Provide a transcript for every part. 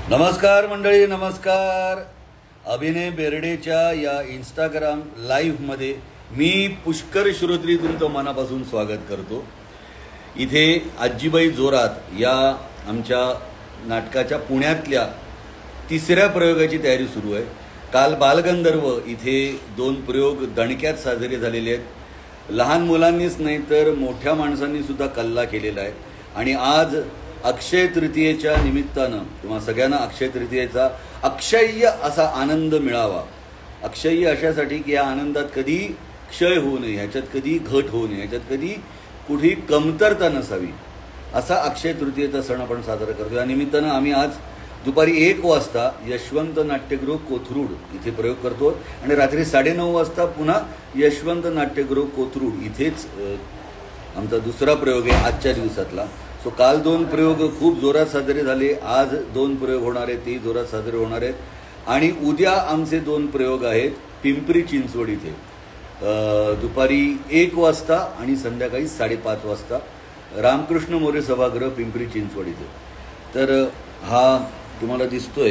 नमस्कार मंडळी, नमस्कार. अभिनय बेर्डेच्या या इंस्टाग्राम लाईव्हमध्ये मी पुष्कर श्रोत्री तुमचं मनापासून स्वागत करतो. इथे आजीबाई जोरात या आमच्या नाटकाच्या पुण्यातल्या तिसऱ्या प्रयोगाची तयारी सुरू आहे. काल बालगंधर्व इथे 2 प्रयोग दणक्यात साजरे झालेले आहेत. लहान मुलांनीच नाही तर मोठ्या माणसांनी सुद्धा कल्ला केलेला आहे. आणि आज अक्षय तृतीयेच्या निमित्तानं किंवा सगळ्यांना अक्षय तृतीयेचा अक्षय्य असा आनंद मिळावा. अक्षय्य अशासाठी की या आनंदात कधी क्षय होऊ नये, ह्याच्यात कधी घट होऊ नये, ह्याच्यात कधी कुठेही कमतरता नसावी, असा अक्षय तृतीयेचा सण आपण साजरा करतो. या निमित्तानं आम्ही आज दुपारी 1 वाजता यशवंत नाट्यगृह कोथरूड इथे प्रयोग करतो आणि रात्री 9:30 वाजता पुन्हा यशवंत नाट्यगृह कोथरूड इथेच आमचा दुसरा प्रयोग आहे आजच्या दिवसातला. सो काल 2 प्रयोग खूप जोरात साजरे झाले. आज 2 प्रयोग होणार आहेत, तेही जोरात साजरे होणार आहेत. आणि उद्या आमचे 2 प्रयोग आहेत पिंपरी चिंचवड इथे दुपारी 1 वाजता आणि संध्याकाळी 5:30 वाजता रामकृष्ण मोरे सभागृह पिंपरी चिंचवड इथे. तर हा तुम्हाला दिसतोय.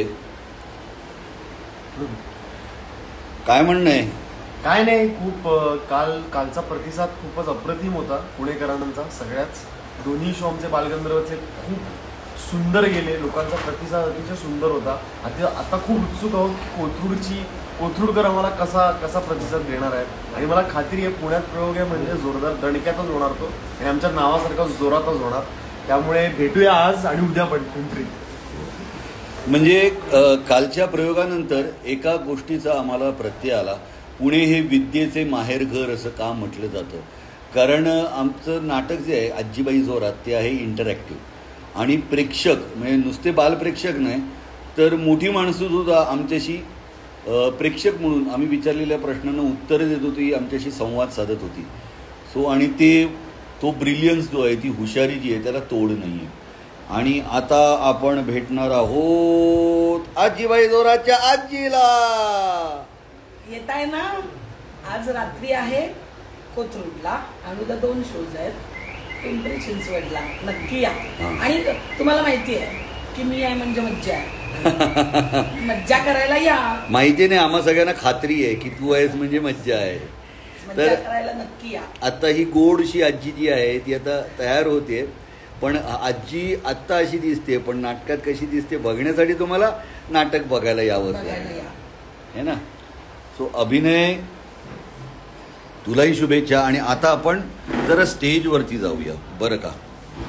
काय म्हणणं आहे? काय नाही, खूप कालचा प्रतिसाद खूपच अप्रतिम होता पुणेकरांचा. सगळ्याच दोन्ही शो आमचे बालगंधर्वचे खूप सुंदर गेले. लोकांचा प्रतिसाद अतिशय सुंदर होता. आता खूप उत्सुक आहोत की कोथरूडकर आम्हाला कसा प्रतिसाद देणार आहे. आणि मला खात्री आहे पुण्यात प्रयोग आहे म्हणजे जोरदार दणक्यातच होणार तो, आणि आमच्या नावासारखा जोरातच होणार. त्यामुळे भेटूया आज आणि उद्या पण पिंपरीत. म्हणजे कालच्या प्रयोगानंतर एका गोष्टीचा आम्हाला प्रत्यय आला. पुणे हे विद्येचे माहेरघर असं का म्हटलं जातं, कारण आमचं नाटक जे आहे आजीबाई जोरात ते आहे इंटरॅक्टिव्ह. आणि प्रेक्षक म्हणजे नुसते बालप्रेक्षक नाही तर मोठी माणसंसुद्धा आमच्याशी प्रेक्षक म्हणून आम्ही विचारलेल्या प्रश्नांना उत्तरं देत होती, आमच्याशी संवाद साधत होती. सो आणि तो ब्रिलियन्स जो आहे, ती हुशारी जी आहे त्याला तोड नाही आहे. आणि आता आपण भेटणार आहोत आजीबाई जोराच्या आजीला. येत आहे ना? आज रात्री आहे कोथरूडला आणि उद्या 2 शोज आहेत पिंपरी चिंचवडला. नक्की या. आणि तुम्हाला माहिती आहे की मी आहे म्हणजे मज्जा आहे. मज्जा करायला या. माहिती नाही, आम्हा सगळ्यांना खात्री आहे की तू आहेस म्हणजे मज्जा आहे. तर करायला नक्की या. आता ही गोडशी आजी जी आहे ती आता तयार होते. पण आजी आत्ता अशी दिसते, पण नाटकात कशी दिसते बघण्यासाठी तुम्हाला नाटक बघायला यावंच आहे ना. सो अभिनय, तुलाही शुभेच्छा. आणि आता आपण जरा स्टेजवरती जाऊया बरं का.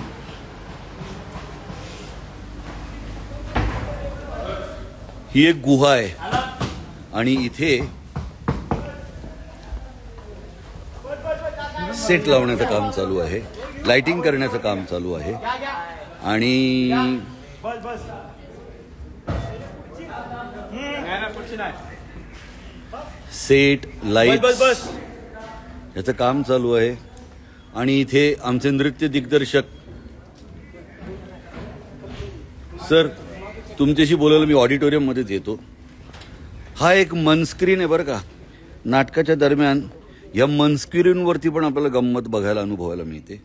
ही एक गुहा आहे आणि इथे सेट लावण्याचं काम चालू आहे, लाइटिंग करण्याचं काम चालू आहे. आणि सेट लाईट याचं काम चालू आहे. आणि इथे आमचे नृत्य दिग्दर्शक सर, तुमच्याशी बोलायला मी ऑडिटोरियममध्येच येतो. हा एक मनस्क्रीन आहे बरं का. नाटकाच्या दरम्यान या मनस्क्रीनवरती पण आपल्याला गंमत बघायला, अनुभवायला मिळते.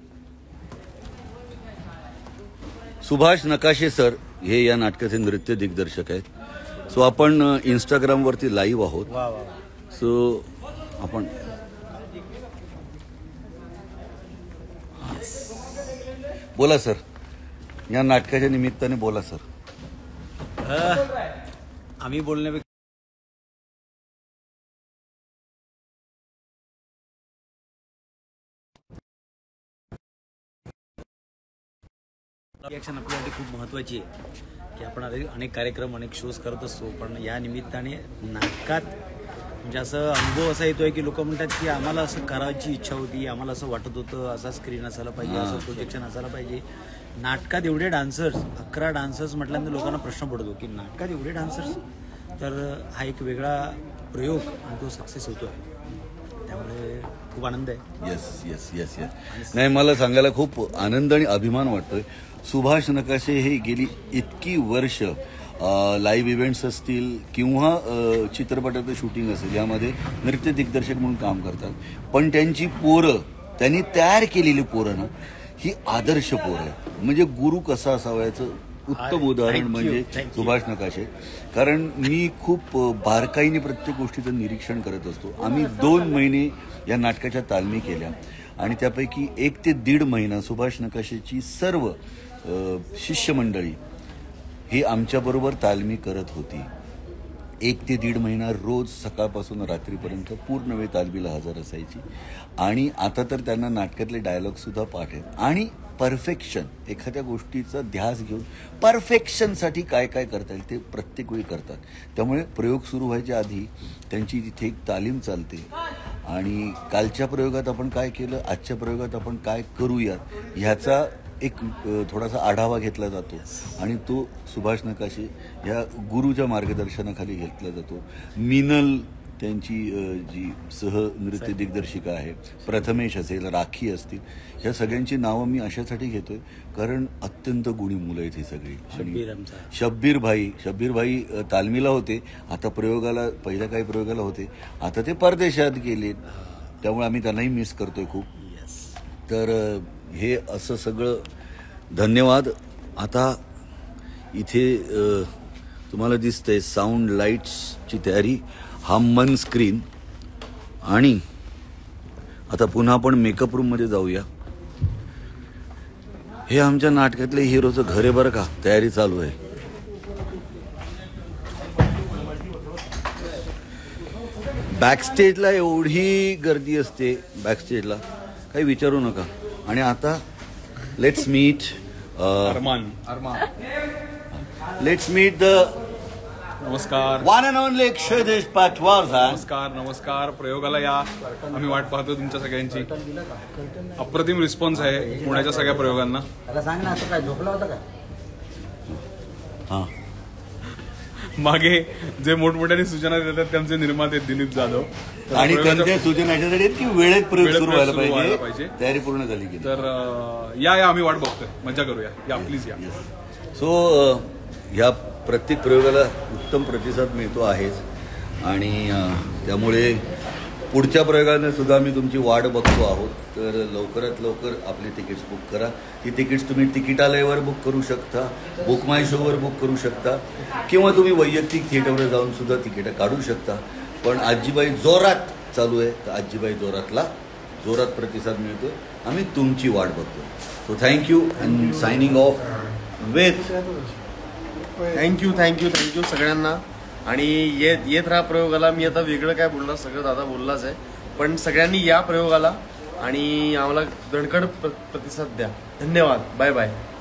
सुभाष नकाशे सर हे या नाटकाचे नृत्य दिग्दर्शक आहेत. सो आपण इंस्टाग्रामवरती लाईव्ह आहोत. सो आपण बोला सर, या नाटकाच्या निमित्ताने बोला सर. आम्ही बोलण्यापेक्षा रिॲक्शन आपल्यासाठी खूप महत्त्वाची आहे की आपण अनेक कार्यक्रम, अनेक शोज करत असतो, पण या निमित्ताने नाटकात म्हणजे असं अनुभव असा येतोय की लोक म्हणतात की आम्हाला असं करायची इच्छा होती, आम्हाला असं वाटत होतं असा स्क्रीन असायला पाहिजे, असं प्रोजेक्शन असायला पाहिजे. नाटकात एवढे डान्सर्स, 11 डान्सर्स म्हटल्यानंतर लोकांना प्रश्न पडतो की नाटकात एवढे डान्सर्स. तर हा एक वेगळा प्रयोग आणि तो सक्सेस होतो आहे, त्यामुळे खूप आनंद आहे. Yes yes yes yes. नाही, मला सांगायला खूप आनंद आणि अभिमान वाटतोय. सुभाष नकाशे हे गेली इतकी वर्ष लाईव्ह इव्हेंट्स असतील किंवा चित्रपटाचं शूटिंग असेल यामध्ये नृत्य दिग्दर्शक म्हणून काम करतात. पण त्यांची पोरं, त्यांनी तयार केलेली पोरं ना, ही आदर्श पोरं आहे. म्हणजे गुरु कसा असावा याचं उत्तम उदाहरण Thank you, म्हणजे thank you. सुभाष नकाशे. कारण मी खूप बारकाईने प्रत्येक गोष्टीचं निरीक्षण करत असतो. आम्ही 2 महिने या नाटकाच्या तालमी केल्या आणि त्यापैकी 1 ते 1.5 महिना सुभाष नकाशेची सर्व शिष्यमंडळी ही आमच्याबरोबर तालमी करत होती. 1 ते 1.5 महिना रोज सकाळपासून रात्रीपर्यंत पूर्ण वेळ तालमीला हजर असायची. आणि आता तर त्यांना नाटकातले डायलॉगसुद्धा पाठ आहेत. आणि परफेक्शन, एखाद्या गोष्टीचा ध्यास घेऊन परफेक्शनसाठी काय काय करता येईल ते प्रत्येक वेळी करतात. त्यामुळे प्रयोग सुरू व्हायच्या आधी त्यांची तिथे एक तालीम चालते आणि कालच्या प्रयोगात आपण काय केलं, आजच्या प्रयोगात आपण काय करूयात ह्याचा एक थोडासा आढावा घेतला जातो आणि तो सुभाष नकाशे ह्या गुरुच्या मार्गदर्शनाखाली घेतला जातो. मिनल त्यांची जी सहनृत्य दिग्दर्शिका आहे, प्रथमेश असेल, राखी असतील, ह्या सगळ्यांची नावं मी अशासाठी घेतोय कारण अत्यंत गुणी मुलं आहेत ही सगळी. आणि शब्बीर भाई तालमीला होते, आता प्रयोगाला पहिल्या काही प्रयोगाला होते, आता ते परदेशात गेलेत, त्यामुळे आम्ही त्यांनाही मिस करतोय खूप. तर हे असं सगळं धन्यवाद. आता इथे तुम्हाला दिसतंय साऊंड लाईट्सची तयारी, हा मन स्क्रीन. आणि आता पुन्हा आपण मेकअप रूममध्ये जाऊया. हे आमच्या नाटकातले हिरोचं घर आहे बरं का, तयारी चालू आहे. बॅकस्टेजला एवढी गर्दी असते, बॅकस्टेजला काही विचारू नका. आणि आता let's meet let's meet the नमस्कार. One and only Akshay Deshpande. नमस्कार. प्रयोगाला या, आम्ही वाट पाहतो तुमच्या सगळ्यांची. अप्रतिम रिस्पॉन्स आहे पुण्याच्या सगळ्या प्रयोगांना. हां, मागे जे मोठमोठ्याने सूचना देतात त्यांचे निर्माते दिलीप जाधव. तर आणि प्रयोगाच्या- त्यांच्या सूचना याच्यासाठी आहेत की वेळेत प्रयोग वेळेत सुरू प्रयोग व्हायला सुरू व्हायला पाहिजे, पाहिजे. तयारी पूर्ण झाली की. तर या आम्ही वाट बघतोय, मजा करूया. या प्लीज या. सो ह्या प्रत्येक प्रयोगाला उत्तम प्रतिसाद मिळतो आहेच. आणि त्यामुळे पुढच्या प्रयोगाने सुद्धा आम्ही तुमची वाट बघतो आहोत. तर लवकरात लवकर आपले तिकीट्स बुक करा. ती तिकीट्स तुम्ही तिकिटालयावर बुक करू शकता, बुक माय शोवर बुक करू शकता, किंवा तुम्ही वैयक्तिक थिएटरवर जाऊन सुद्धा तिकीटं काढू शकता. पण आजीबाई जोरात चालू आहे, तर आजीबाई जोरात प्रतिसाद मिळतो. आम्ही तुमची वाट बघतो. So thank you and signing off with thank you सगळ्यांना. आणि येत राहा प्रयोगाला. मी आता वेगळं काय बोलणार, सगळं दादा बोललाच आहे. पण सगळ्यांनी या प्रयोगाला आणि आम्हाला दणकड प्रतिसाद द्या. धन्यवाद. Bye bye.